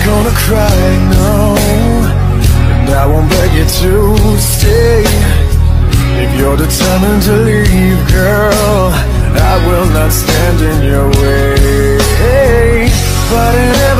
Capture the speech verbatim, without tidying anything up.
gonna cry, no, and I won't beg you to stay. If you're determined to leave, girl, I will not stand in your way. But in